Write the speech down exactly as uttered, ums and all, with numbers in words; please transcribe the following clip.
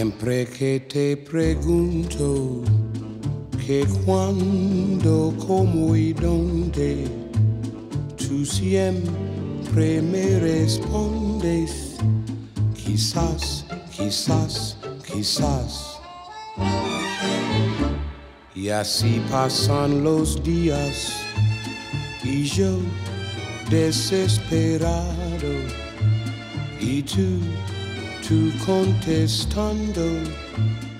Siempre que te pregunto que cuándo, cómo y dónde, tú siempre me respondes, quizás, quizás, quizás. Y así pasan los días y yo desesperado y tú, tú contestando